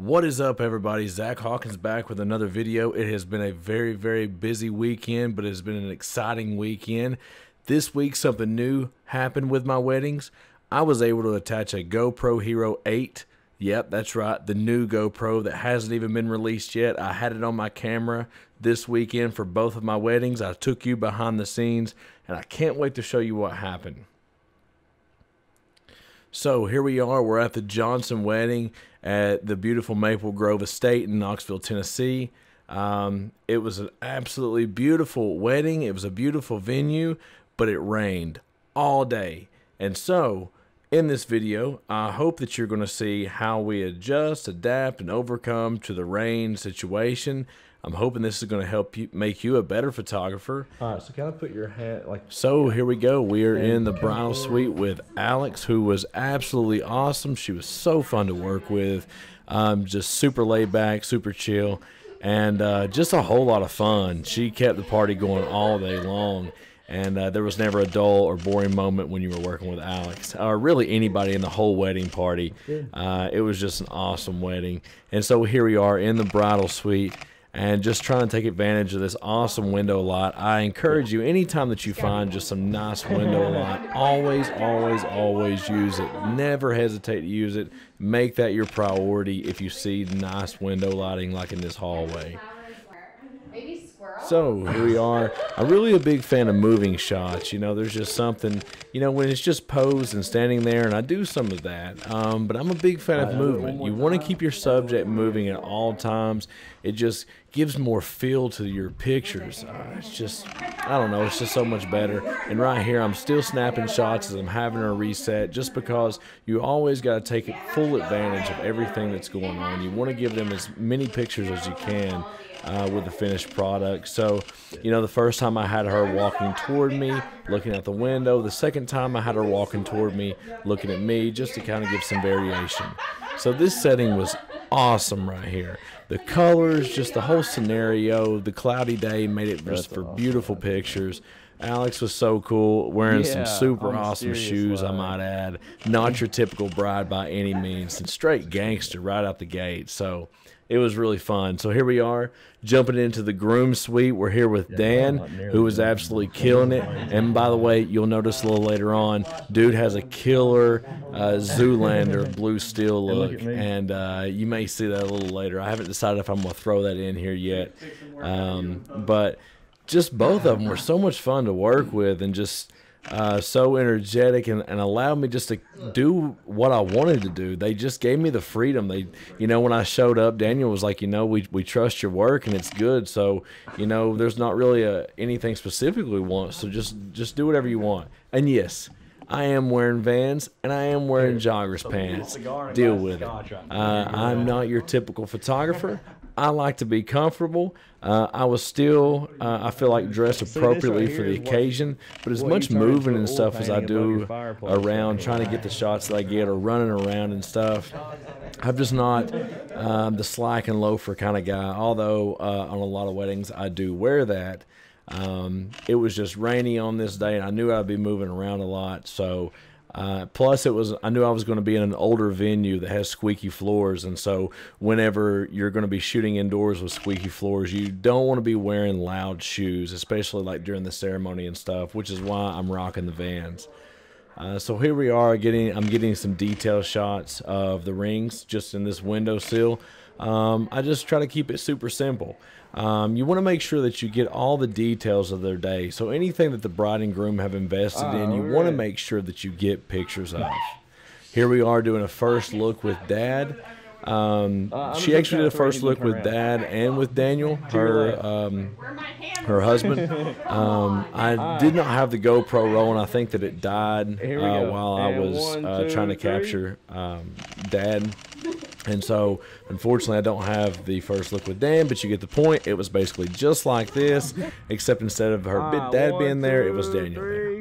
What is up, everybody? Zach Hawkins back with another video. It has been a very busy weekend, but it has been an exciting weekend. This week something new happened with my weddings. I was able to attach a GoPro Hero 8. Yep, that's right, the new GoPro that hasn't even been released yet. I had it on my camera this weekend for both of my weddings. I took you behind the scenes, and I can't wait to show you what happened. So here we are. We're at the Johnson wedding at the beautiful Maple Grove Estate in Knoxville, Tennessee. It was an absolutely beautiful wedding. It was a beautiful venue, but it rained all day. And so in this video, I hope that you're going to see how we adjust, adapt, and overcome to the rain situation. I'm hoping this is going to help you make you a better photographer. All right, so kind of put your hat like. So here we go. We are in the bridal suite with Alex, who was absolutely awesome. She was so fun to work with, just super laid back, super chill, and just a whole lot of fun. She kept the party going all day long, and there was never a dull or boring moment when you were working with Alex, or really anybody in the whole wedding party. It was just an awesome wedding. And so here we are in the bridal suite, and just trying to take advantage of this awesome window lot. I encourage you, anytime that you find just some nice window lot, always use it. Never hesitate to use it. Make that your priority if you see nice window lighting like in this hallway. So here we are. I'm really a big fan of moving shots. You know, there's just something, you know, when it's just posed and standing there, and I do some of that, but I'm a big fan of movement. You want to keep your subject moving at all times. It just gives more feel to your pictures. It's just, I don't know, it's just so much better. And right here, I'm still snapping shots as I'm having a reset, just because you always got to take full advantage of everything that's going on. You want to give them as many pictures as you can with the finished product. So, you know, the first time I had her walking toward me, looking out the window. The second time I had her walking toward me, looking at me, just to kind of give some variation. So this setting was awesome right here. The colors, just the whole scenario, the cloudy day made it just for beautiful pictures. Alex was so cool, wearing some super awesome shoes, I might add. Not your typical bride by any means, and straight gangster right out the gate. So it was really fun. So here we are, jumping into the groom suite. We're here with Dan, who was absolutely killing it. And by the way, you'll notice a little later on, dude has a killer Zoolander blue steel look. And you may see that a little later. I haven't decided if I'm going to throw that in here yet. But just both of them were so much fun to work with, and just so energetic, and allowed me just to do what I wanted to do. They just gave me the freedom. They, you know, when I showed up, Daniel was like, you know, we trust your work and it's good. So, you know, there's not really anything specifically we want. So just do whatever you want. And yes, I am wearing Vans, and I am wearing joggers pants. Deal with it. I'm not your typical photographer. I like to be comfortable. I was still, I feel like, dressed appropriately for the occasion, but as much moving and stuff as I do around trying to get the shots that I get, or running around and stuff, I'm just not the slack and loafer kind of guy, although on a lot of weddings I do wear that. It was just rainy on this day, and I knew I'd be moving around a lot, so plus I knew I was going to be in an older venue that has squeaky floors, and so whenever you're going to be shooting indoors with squeaky floors, you don't want to be wearing loud shoes, especially like during the ceremony and stuff, which is why I'm rocking the Vans. So here we are, I'm getting some detail shots of the rings just in this windowsill. I just try to keep it super simple. You want to make sure that you get all the details of their day. So anything that the bride and groom have invested in, you want to make sure that you get pictures of. Here we are doing a first look with Dad. She actually did a first look with Dad and with Daniel, her husband. I did not have the GoPro rolling. I think that it died while I was trying to capture Dad. And so, unfortunately, I don't have the first look with Dan, but you get the point. It was basically just like this, except instead of her Dad being there, it was Daniel there.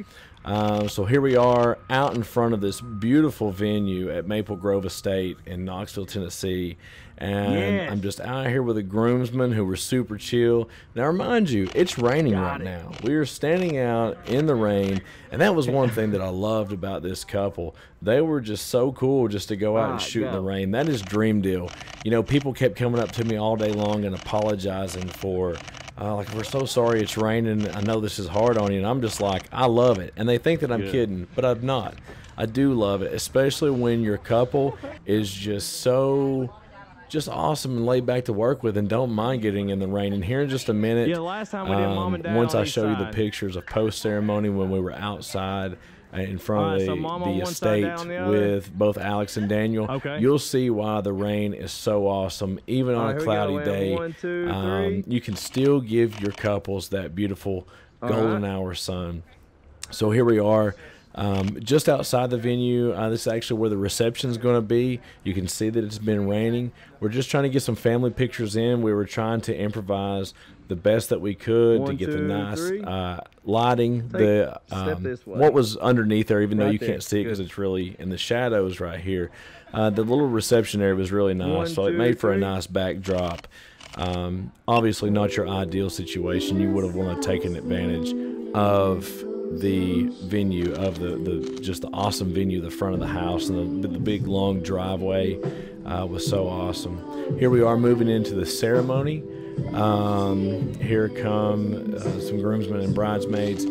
So here we are out in front of this beautiful venue at Maple Grove Estate in Knoxville, Tennessee. And I'm just out here with the groomsmen who were super chill. Now, remind you, it's raining right now. We are standing out in the rain, and that was one thing that I loved about this couple. They were just so cool just to go out and shoot in the rain. That is dream deal. You know, people kept coming up to me all day long and apologizing for, like, we're so sorry it's raining. I know this is hard on you. And I'm just like, I love it. And they think that I'm kidding, but I'm not. I do love it, especially when your couple is just so awesome and laid back to work with and don't mind getting in the rain. And here in just a minute, last time we did Mom and Dad once I show you the pictures of post-ceremony when we were outside in front of the estate with both Alex and Daniel, you'll see why the rain is so awesome. Even on a cloudy day, you can still give your couples that beautiful golden hour sun. So here we are. Just outside the venue. This is actually where the reception is going to be. You can see that it's been raining. We're just trying to get some family pictures in. We were trying to improvise the best that we could to get the nice lighting. What was underneath there, even though you can't see it because it's really in the shadows right here. The little reception area was really nice, so it made for a nice backdrop. Obviously not your ideal situation. You would have wanted to take advantage of the venue, of just the awesome venue, the front of the house, and the big long driveway was so awesome. Here we are moving into the ceremony. Here come some groomsmen and bridesmaids.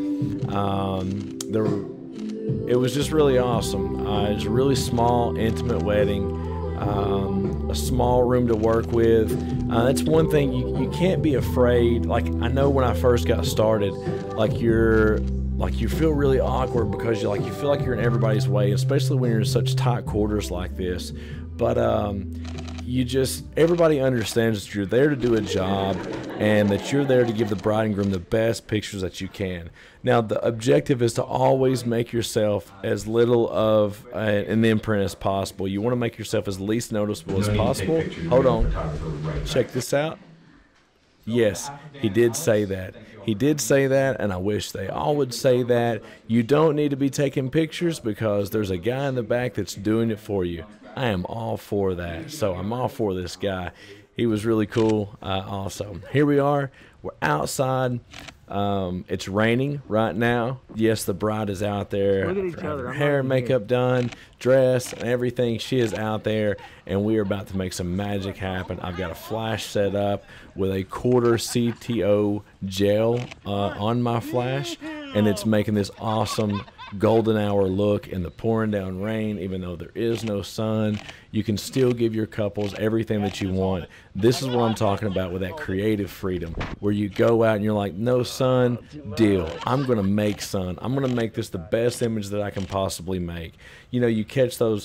It was just really awesome. It was a really small, intimate wedding. A small room to work with. That's one thing you can't be afraid. Like, I know when I first got started, you feel really awkward because you feel like you're in everybody's way, especially when you're in such tight quarters like this. But everybody understands that you're there to do a job and that you're there to give the bride and groom the best pictures that you can. Now, the objective is to always make yourself as little of an imprint as possible. You want to make yourself as least noticeable as possible. Hold on. Check this out. Yes, he did say that. He did say that, and I wish they all would say that. You don't need to be taking pictures because there's a guy in the back that's doing it for you. I am all for that. So I'm all for this guy. He was really cool also. Here we are. We're outside. It's raining right now. Yes, the bride is out there. Her hair and makeup done, dress, and everything. She is out there, and we are about to make some magic happen. I've got a flash set up with a quarter CTO gel on my flash, and it's making this awesome golden hour look in the pouring down rain. Even though there is no sun, you can still give your couples everything that you want. This is what I'm talking about with that creative freedom, where you go out and you're like, no sun, deal. I'm going to make sun. I'm going to make this the best image that I can possibly make. You know, you catch those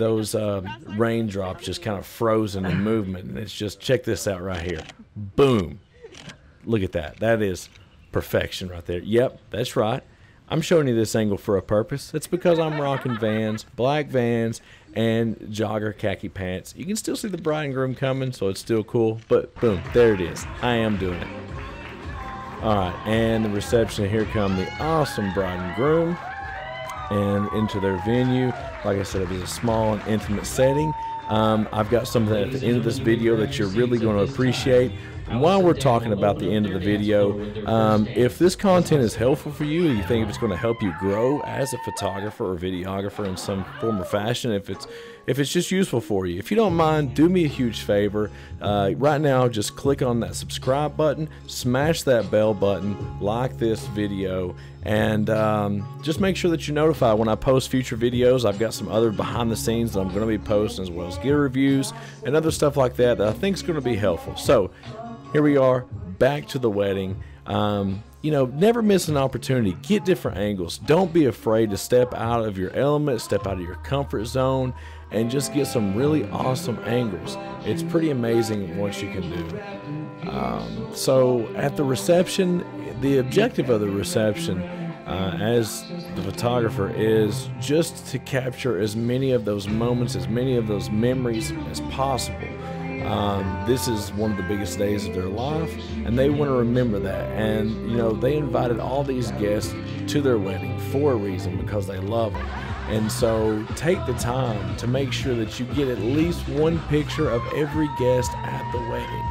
raindrops just kind of frozen in movement, and it's just, check this out right here. Boom. Look at that. That is perfection right there. Yep, that's right. I'm showing you this angle for a purpose. It's because I'm rocking Vans, black Vans, and jogger khaki pants. You can still see the bride and groom coming, so it's still cool. But boom, there it is. I am doing it. All right, and the reception. Here come the awesome bride and groom, and into their venue. Like I said, it was a small and intimate setting. I've got something at the end of this video that you're really going to appreciate. While we're talking about the end of the video, if this content is helpful for you, you think it's going to help you grow as a photographer or videographer in some form or fashion, if it's just useful for you, if you don't mind, do me a huge favor. Right now, just click on that subscribe button, smash that bell button, like this video, and just make sure that you're notified when I post future videos. I've got some other behind the scenes that I'm going to be posting, as well as gear reviews and other stuff like that I think is going to be helpful. So here we are, back to the wedding. You know, never miss an opportunity. Get different angles. Don't be afraid to step out of your element, step out of your comfort zone, and just get some really awesome angles. It's pretty amazing what you can do. So at the reception, the objective of the reception as the photographer is just to capture as many of those moments, as many of those memories as possible. This is one of the biggest days of their life, and they want to remember that. And, you know, they invited all these guests to their wedding for a reason, because they love them. And so take the time to make sure that you get at least one picture of every guest at the wedding.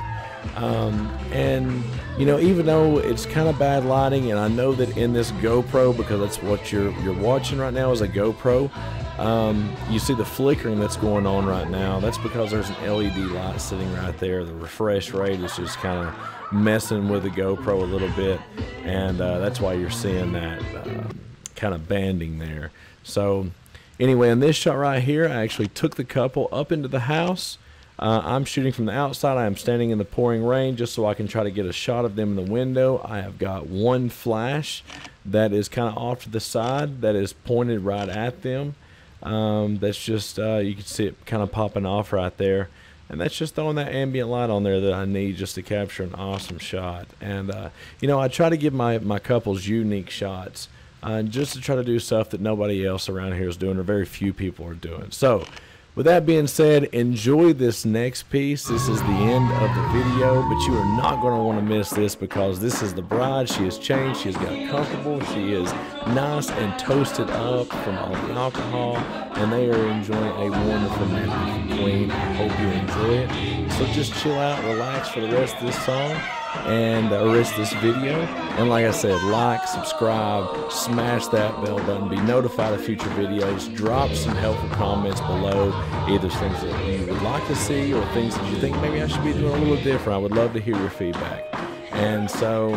And you know, even though it's kind of bad lighting, and I know that in this GoPro, because that's what you're watching right now is a GoPro, you see the flickering that's going on right now. That's because there's an LED light sitting right there. The refresh rate is just kind of messing with the GoPro a little bit, and that's why you're seeing that kind of banding there. So anyway, in this shot right here, I actually took the couple up into the house. I'm shooting from the outside. I am standing in the pouring rain just so I can try to get a shot of them in the window. I have got one flash that is kind of off to the side that is pointed right at them. That's just, you can see it kind of popping off right there. And that's just throwing that ambient light on there that I need just to capture an awesome shot. And, you know, I try to give my couples unique shots just to try to do stuff that nobody else around here is doing, or very few people are doing. So, with that being said, enjoy this next piece. This is the end of the video, but you are not going to want to miss this, because this is the bride. She has changed. She has got comfortable. She is nice and toasted up from all the alcohol, and they are enjoying a wonderful night with the Queen. I hope you enjoy it. So just chill out, relax for the rest of this song and the rest of this video. And like I said, like, subscribe, smash that bell button, be notified of future videos, drop some helpful comments below, either things that you would like to see or things that you think maybe I should be doing a little different. I would love to hear your feedback. And so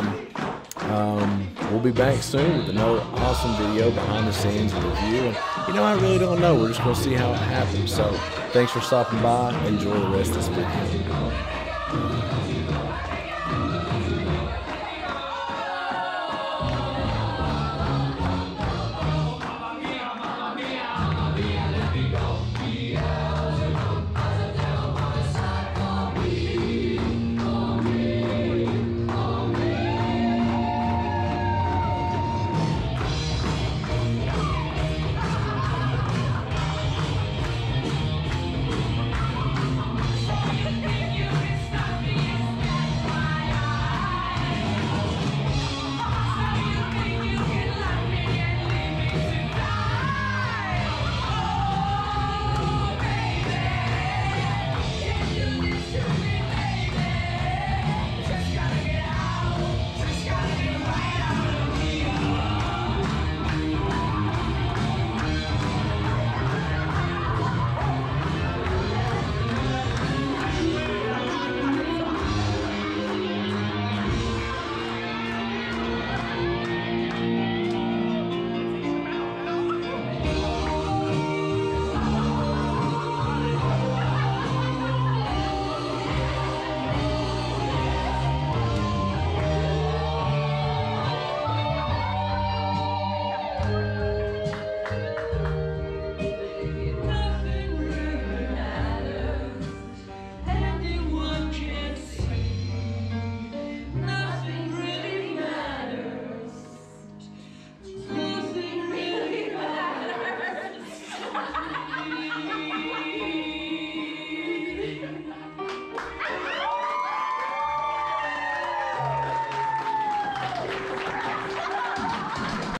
we'll be back soon with another awesome video, behind the scenes review. And you know, I really don't know, we're just going to see how it happens. So thanks for stopping by. Enjoy the rest of this video.